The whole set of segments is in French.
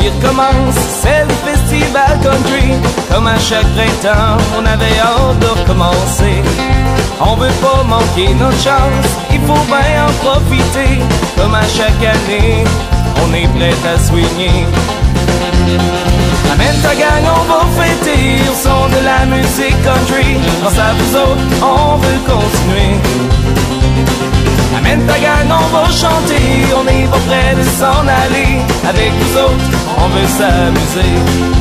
qui recommence, c'est le festival country. Comme à chaque printemps, on avait hâte de recommencer. On veut pas manquer notre chance, il faut bien en profiter. Comme à chaque année, on est prêt à swinger. Amène ta gang, on va fêter au son de la musique country. Grâce à vous autres, on veut continuer. Amène ta gang, on va chanter, on n'est pas prêt de s'en aller. Avec vous autres, on veut s'amuser.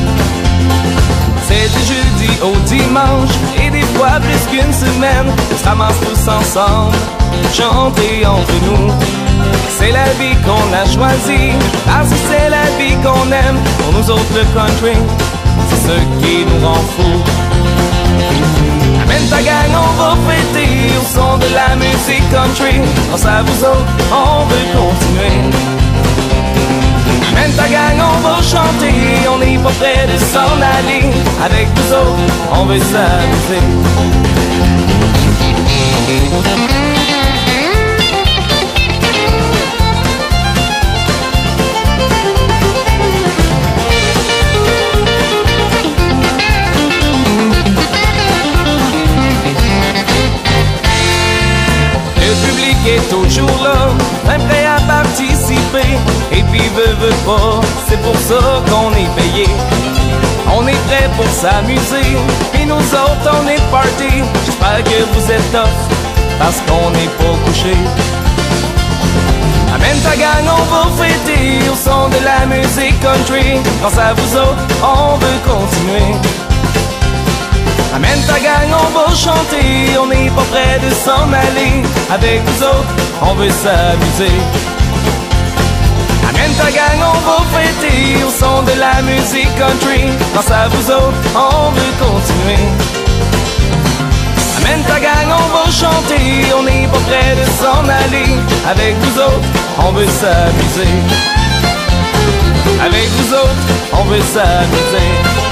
C'est du jeudi au dimanche, et des fois plus qu'une semaine. On se ramasse tous ensemble, chanter entre nous. C'est la vie qu'on a choisie, parce que c'est la vie qu'on aime. Pour nous autres le country, c'est ce qui nous rend fous. Amène ta gang, on va fêter au son de la musique country. Grâce à vous autres, on veut continuer. Amène ta gang, on va chanter, on n'est pas prêt de s'en aller. Avec vous autres, on veut s'amuser. Est toujours là, même prêt à participer. Et puis veut pas, c'est pour ça qu'on est payé. On est prêt pour s'amuser, et nous autres on est party. J'espère que vous êtes tough, parce qu'on n'est pas couché. Amène ta gang, on va fêter au son de la musique country. Grâce à vous autres, on veut continuer. Amène ta gang, on va chanter, on n'est pas prêt de s'en aller. Avec vous autres, on veut s'amuser. Amène ta gang, on va fêter au son de la musique country. Grâce à vous autres, on veut continuer. Amène ta gang, on va chanter, on n'est pas prêt de s'en aller. Avec vous autres, on veut s'amuser. Avec vous autres, on veut s'amuser.